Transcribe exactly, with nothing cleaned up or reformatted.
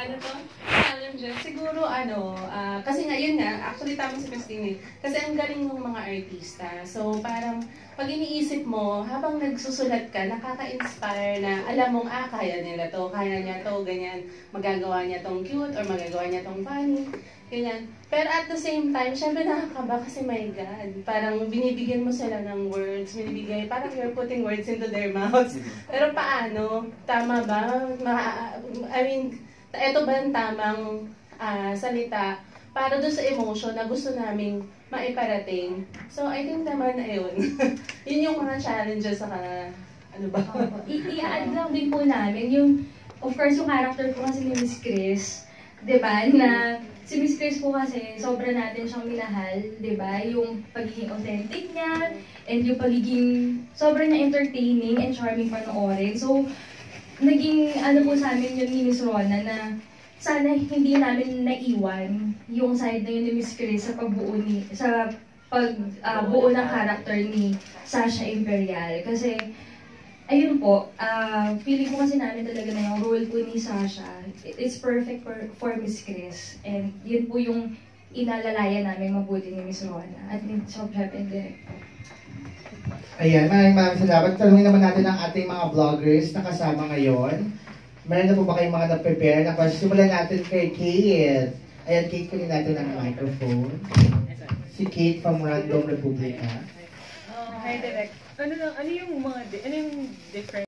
ano to? Challenges. Siguro, ano, ah, kasi nga, yun nga, actually tama si Christine eh. Kasi ang galing ng mga artista. So, parang, pag iniisip mo, habang nagsusulat ka, nakaka-inspire na, alam mong, ah, kaya nila to, kaya niya to, ganyan, magagawa niya tong cute, or magagawa niya tong funny, ganyan. Pero at the same time, syempre nakakaba kasi my God, parang binibigyan mo sila ng words, binibigay, parang you're putting words into their mouths. Pero paano? Tama ba? Ma I mean, ito ba yung tamang uh, salita para doon sa emotion na gusto naming maiparating? So, I think naman, ayun. Yun yung mga challenges sa ano ba? I-add lang din po namin yung, of course, yung character po kasi ni Miss Chris, diba, na si Miss Chris po kasi, sobra natin siyang minahal, diba? Yung pagiging authentic niya, and yung pagiging sobra niya entertaining and charming panoorin. So, naging ano po sa amin yun ni Miss Rona na sana hindi namin naiwan yung side na yun ni Miss Chris sa pagbuo ni, sa pagbuo uh, ng character ni Sasha Imperial. Kasi, ayun po, uh, feeling ko kasi namin talaga na yung role po ni Sasha, it's perfect for, for Miss Chris. And yun po yung inalalaya namin mabuti ni Miss Rona at ni Sob Chef and Director. Ayan, maraming maraming salamat. Tanungin naman natin ang ating mga vloggers na kasama ngayon. Meron na po ba kayong mga na-prepare na question? Simulan natin kay Kate. Ayan, Kate, kunin natin ang microphone. Si Kate from Random Republica. Oh, hi, Direk. Ano, ano yung mga, ano yung different